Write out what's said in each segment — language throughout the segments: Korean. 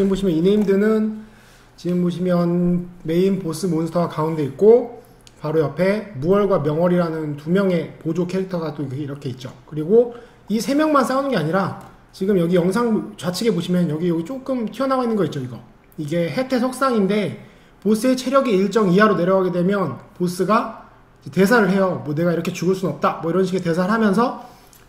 지금 보시면 이네임드는 지금 보시면 메인 보스 몬스터가 가운데 있고 바로 옆에 무얼과 명월이라는 두 명의 보조 캐릭터가 또 이렇게 있죠. 그리고 이 세 명만 싸우는 게 아니라 지금 여기 영상 좌측에 보시면 여기 조금 튀어나와 있는 거 있죠. 이게 혜태 석상인데 보스의 체력이 일정 이하로 내려가게 되면 보스가 대사를 해요. 뭐 내가 이렇게 죽을 순 없다 뭐 이런 식의 대사를 하면서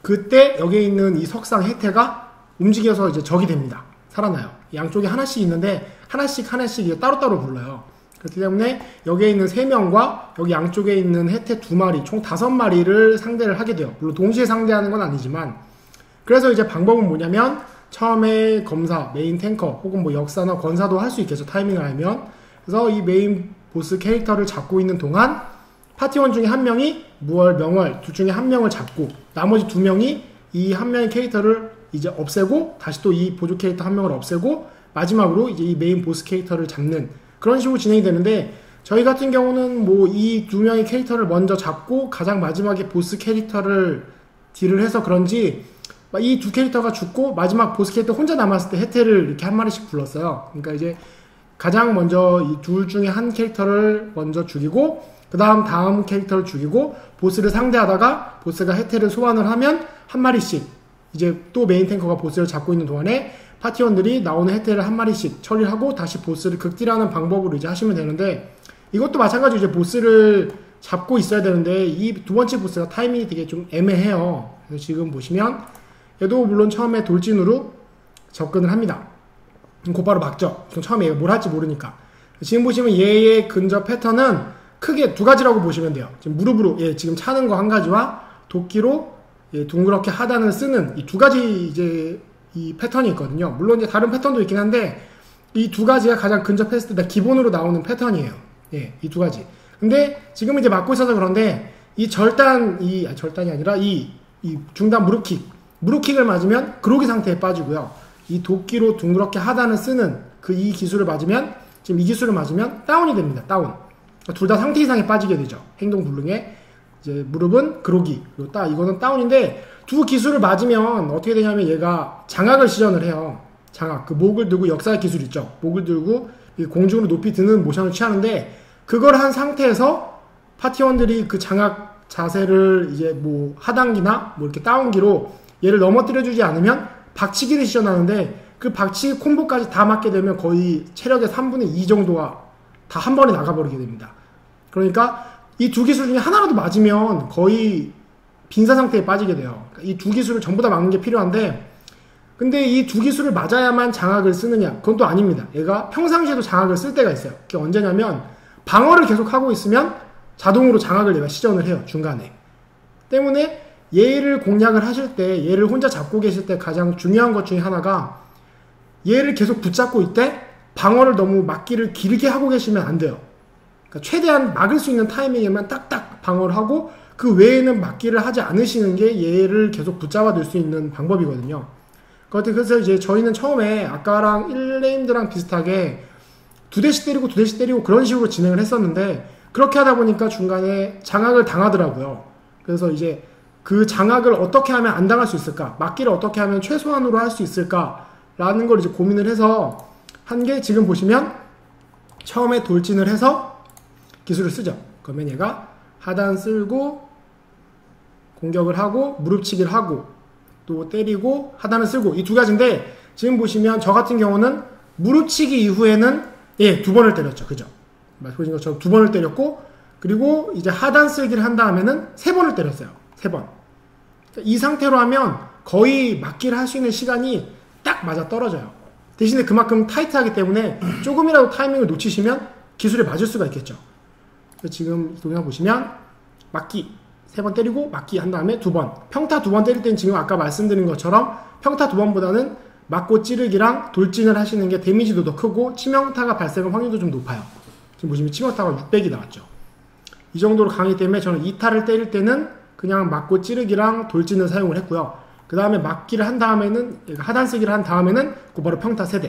그때 여기에 있는 이 석상 혜태가 움직여서 이제 적이 됩니다. 살아나요. 양쪽에 하나씩 있는데 하나씩 이제 따로따로 불러요. 그렇기 때문에 여기에 있는 3명과 여기 양쪽에 있는 혜태 2마리 총 5마리를 상대를 하게 돼요. 물론 동시에 상대하는 건 아니지만, 그래서 이제 방법은 뭐냐면 처음에 검사, 메인 탱커 혹은 뭐 역사나 권사도 할 수 있겠죠. 타이밍을 알면. 그래서 이 메인 보스 캐릭터를 잡고 있는 동안 파티원 중에 한 명이 무얼, 명월 둘 중에 한 명을 잡고 나머지 2명이 이 한 명의 캐릭터를 이제 없애고 다시 또 이 보조 캐릭터 한 명을 없애고 마지막으로 이제 이 메인 보스 캐릭터를 잡는 그런 식으로 진행이 되는데, 저희 같은 경우는 뭐 이 2명의 캐릭터를 먼저 잡고 가장 마지막에 보스 캐릭터를 딜을 해서 그런지 이 두 캐릭터가 죽고 마지막 보스 캐릭터 혼자 남았을 때 혜태를 이렇게 한 마리씩 불렀어요. 그러니까 이제 가장 먼저 이 둘 중에 한 캐릭터를 먼저 죽이고 그 다음 캐릭터를 죽이고 보스를 상대하다가 보스가 혜태를 소환을 하면 한 마리씩 이제 또 메인 탱커가 보스를 잡고 있는 동안에 파티원들이 나오는 혜태를 한 마리씩 처리하고 다시 보스를 극딜하는 방법으로 이제 하시면 되는데, 이것도 마찬가지로 이제 보스를 잡고 있어야 되는데 이 두 번째 보스가 타이밍이 되게 좀 애매해요. 그래서 지금 보시면 얘도 물론 처음에 돌진으로 접근을 합니다. 곧바로 막죠. 처음에 얘가 뭘 할지 모르니까. 지금 보시면 얘의 근접 패턴은 크게 두 가지라고 보시면 돼요. 지금 무릎으로 지금 차는 거 한 가지와 도끼로 둥그렇게 하단을 쓰는 이 두 가지 이제 이 패턴이 있거든요. 물론 이제 다른 패턴도 있긴 한데 이 두 가지가 가장 근접했을 때 기본으로 나오는 패턴이에요. 이 두 가지. 근데 지금 이제 막고 있어서 그런데 이 절단이 아니라 이 중단 무릎킥을 맞으면 그로기 상태에 빠지고요. 이 도끼로 둥그렇게 하단을 쓰는 이 기술을 맞으면, 지금 이 기술을 맞으면 다운이 됩니다. 다운. 둘 다 상태 이상에 빠지게 되죠. 행동 불능에. 이제 무릎은 그로기, 그리고 이거는 다운인데 두 기술을 맞으면 어떻게 되냐면 얘가 장악을 시전을 해요. 장악. 그 목을 들고 역사의 기술 있죠. 목을 들고 공중으로 높이 드는 모션을 취하는데, 그걸 한 상태에서 파티원들이 그 장악 자세를 이제 뭐 하단기나 뭐 이렇게 다운기로 얘를 넘어뜨려주지 않으면 박치기를 시전하는데, 그 박치기 콤보까지 다 맞게 되면 거의 체력의 3분의 2 정도가 다 한 번에 나가버리게 됩니다. 그러니까 이 두 기술 중에 하나라도 맞으면 거의 빈사 상태에 빠지게 돼요. 이 두 기술을 전부 다 막는 게 필요한데, 근데 이 두 기술을 맞아야만 장악을 쓰느냐? 그건 또 아닙니다. 얘가 평상시에도 장악을 쓸 때가 있어요. 그게 언제냐면 방어를 계속 하고 있으면 자동으로 장악을 얘가 시전을 해요. 중간에. 때문에 얘를 공략을 하실 때, 얘를 혼자 잡고 계실 때 가장 중요한 것 중에 하나가 얘를 계속 붙잡고 있대 방어를 너무 막기를 길게 하고 계시면 안 돼요. 그러니까 최대한 막을 수 있는 타이밍에만 딱딱 방어를 하고 그 외에는 막기를 하지 않으시는 게 얘를 계속 붙잡아 둘 수 있는 방법이거든요. 그래서 이제 저희는 처음에 아까랑 1네임드랑 비슷하게 두 대씩 때리고 그런 식으로 진행을 했었는데, 그렇게 하다 보니까 중간에 장악을 당하더라고요. 그래서 이제 그 장악을 어떻게 하면 안 당할 수 있을까? 막기를 어떻게 하면 최소한으로 할 수 있을까? 라는 걸 이제 고민을 해서 한 게, 지금 보시면 처음에 돌진을 해서 기술을 쓰죠. 그러면 얘가 하단 쓸고 공격을 하고 무릎치기를 하고 또 때리고 하단을 쓸고 이 두 가지인데, 지금 보시면 저 같은 경우는 무릎치기 이후에는 2번을 때렸죠. 그죠? 보신 것처럼 2번을 때렸고, 그리고 이제 하단 쓸기를 한 다음에는 3번을 때렸어요. 3번. 이 상태로 하면 거의 막기를 할 수 있는 시간이 딱 맞아 떨어져요. 대신에 그만큼 타이트하기 때문에 조금이라도 타이밍을 놓치시면 기술에 맞을 수가 있겠죠. 지금 동영상 보시면 막기 3번 때리고 막기 한 다음에 2번, 평타 2번 때릴 때는 지금 아까 말씀드린 것처럼 평타 2번보다는 맞고 찌르기랑 돌진을 하시는 게 데미지도 더 크고 치명타가 발생할 확률도 좀 높아요. 지금 보시면 치명타가 600이 나왔죠. 이 정도로 강하기 때문에 저는 2타를 때릴 때는 그냥 맞고 찌르기랑 돌진을 사용을 했고요. 그 다음에 막기를 한 다음에는, 하단 쓰기를 한 다음에는 곧바로 평타 3대.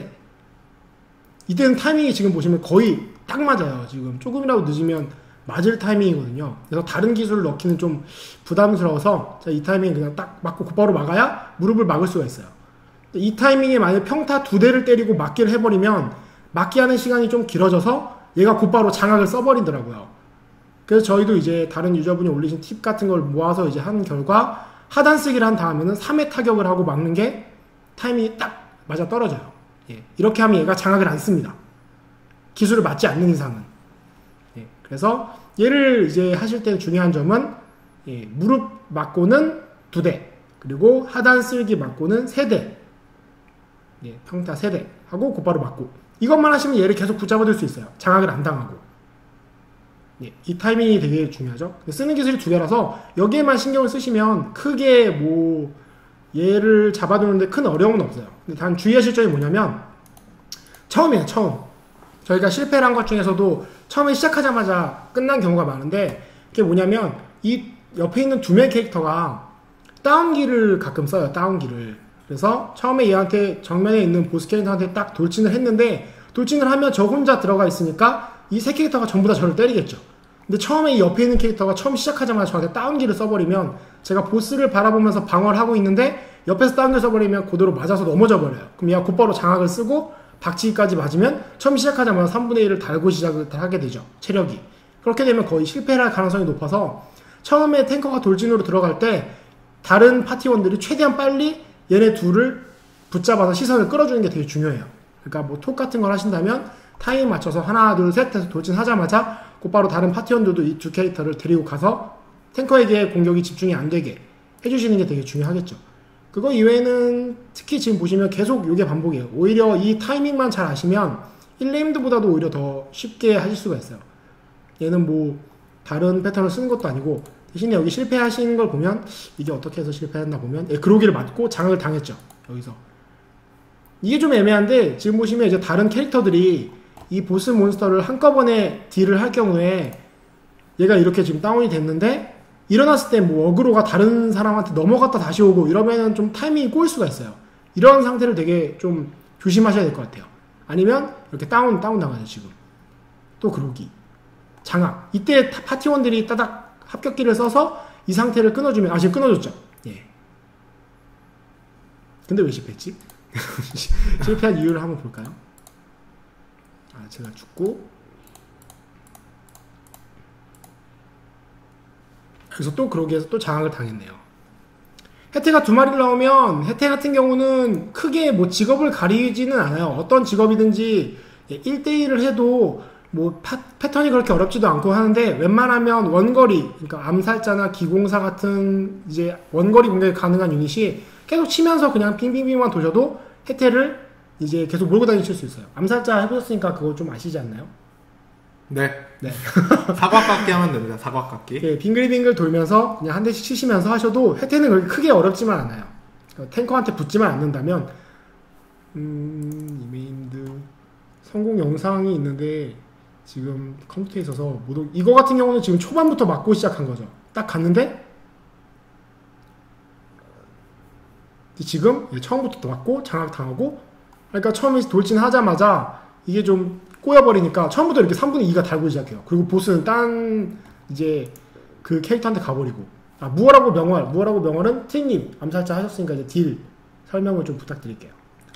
이때는 타이밍이 지금 보시면 거의 딱 맞아요. 지금 조금이라도 늦으면 맞을 타이밍이거든요. 그래서 다른 기술을 넣기는 좀 부담스러워서 이 타이밍에 그냥 딱 맞고 곧바로 막아야 무릎을 막을 수가 있어요. 이 타이밍에 만약 평타 2대를 때리고 막기를 해버리면 막기 하는 시간이 좀 길어져서 얘가 곧바로 장악을 써버리더라고요. 그래서 저희도 이제 다른 유저분이 올리신 팁 같은 걸 모아서 이제 한 결과 하단 쓰기를 한 다음에는 3회 타격을 하고 막는 게 타이밍이 딱 맞아 떨어져요. 예, 이렇게 하면 얘가 장악을 안 씁니다. 기술을 맞지 않는 이상은. 예, 그래서 얘를 이제 하실 때 중요한 점은 예, 무릎 맞고는 2대, 그리고 하단 쓸기 맞고는 3대, 예, 평타 3대 하고 곧바로 맞고, 이것만 하시면 얘를 계속 붙잡아둘 수 있어요. 장악을 안 당하고. 예, 이 타이밍이 되게 중요하죠. 쓰는 기술이 2개라서 여기에만 신경을 쓰시면 크게 뭐 얘를 잡아두는데 큰 어려움은 없어요. 근데 단 주의하실 점이 뭐냐면 처음이에요. 처음 저희가 실패를 한 것 중에서도 처음에 시작하자마자 끝난 경우가 많은데, 그게 뭐냐면 이 옆에 있는 2명 캐릭터가 다운기를 가끔 써요. 다운기를. 그래서 처음에 얘한테 정면에 있는 보스 캐릭터한테 딱 돌진을 했는데, 돌진을 하면 저 혼자 들어가 있으니까 이 3캐릭터가 전부 다 저를 때리겠죠. 근데 처음에 이 옆에 있는 캐릭터가 처음 시작하자마자 저한테 다운기를 써버리면 제가 보스를 바라보면서 방어를 하고 있는데 옆에서 다운기를 써버리면 그대로 맞아서 넘어져 버려요. 그럼 얘가 곧바로 장악을 쓰고 박치기까지 맞으면 처음 시작하자마자 3분의 1을 달고 시작을 하게 되죠. 체력이. 그렇게 되면 거의 실패를 할 가능성이 높아서 처음에 탱커가 돌진으로 들어갈 때 다른 파티원들이 최대한 빨리 얘네 둘을 붙잡아서 시선을 끌어주는 게 되게 중요해요. 그러니까 뭐 톡 같은 걸 하신다면 타이밍 맞춰서 하나 둘 셋 해서 돌진하자마자 곧바로 다른 파티원들도 이 2 캐릭터를 데리고 가서 탱커에게 공격이 집중이 안 되게 해주시는 게 되게 중요하겠죠. 그거 이외에는 특히 지금 보시면 계속 이게 반복이에요. 오히려 이 타이밍만 잘 아시면 1네임드보다도 오히려 더 쉽게 하실 수가 있어요. 얘는 뭐 다른 패턴을 쓰는 것도 아니고 대신에 여기 실패하시는 걸 보면 이게 어떻게 해서 실패했나 보면 그로기를 맞고 장악을 당했죠. 여기서 이게 좀 애매한데 지금 보시면 이제 다른 캐릭터들이 이 보스 몬스터를 한꺼번에 딜을 할 경우에 얘가 이렇게 지금 다운이 됐는데 일어났을 때 뭐 어그로가 다른 사람한테 넘어갔다 다시 오고 이러면은 좀 타이밍이 꼬일 수가 있어요. 이런 상태를 되게 좀 조심하셔야 될 것 같아요. 아니면 이렇게 다운 당하죠. 지금 또 그러기 장악, 이때 파티원들이 따닥 합격기를 써서 이 상태를 끊어주면 지금 끊어줬죠. 예. 근데 왜 실패했지? 실패한 이유를 한번 볼까요? 제가 죽고 그래서 또 그러기 위해서 또 장악을 당했네요. 혜태가 2마리를 나오면 혜태 같은 경우는 크게 뭐 직업을 가리지는 않아요. 어떤 직업이든지 1대1을 해도 뭐 패턴이 그렇게 어렵지도 않고 하는데, 웬만하면 원거리, 그러니까 암살자나 기공사 같은 이제 원거리 공격이 가능한 유닛이 계속 치면서 그냥 빙빙빙만 도셔도 혜태를 이제 계속 몰고 다니실 수 있어요. 암살자 해보셨으니까 그거 좀 아시지 않나요? 네. 사과깎기 하면 됩니다. 사과깎기. 네, 빙글빙글 돌면서 그냥 한 대씩 치시면서 하셔도 혜태는 그렇게 크게 어렵지만 않아요. 탱커한테 붙지만 않는다면 이메인드 성공 영상이 있는데 지금 컴퓨터에 있어서 이거 같은 경우는 지금 초반부터 맞고 시작한 거죠. 딱 갔는데 지금 처음부터 맞고 장악당하고, 그러니까 처음에 돌진하자마자 이게 좀 꼬여버리니까 처음부터 이렇게 3분의 2가 달고 시작해요. 그리고 보스는 딴 이제 그 캐릭터한테 가버리고. 무월하고 명월, 무월하고 명월은 트님 암살자 하셨으니까 이제 딜 설명을 좀 부탁드릴게요.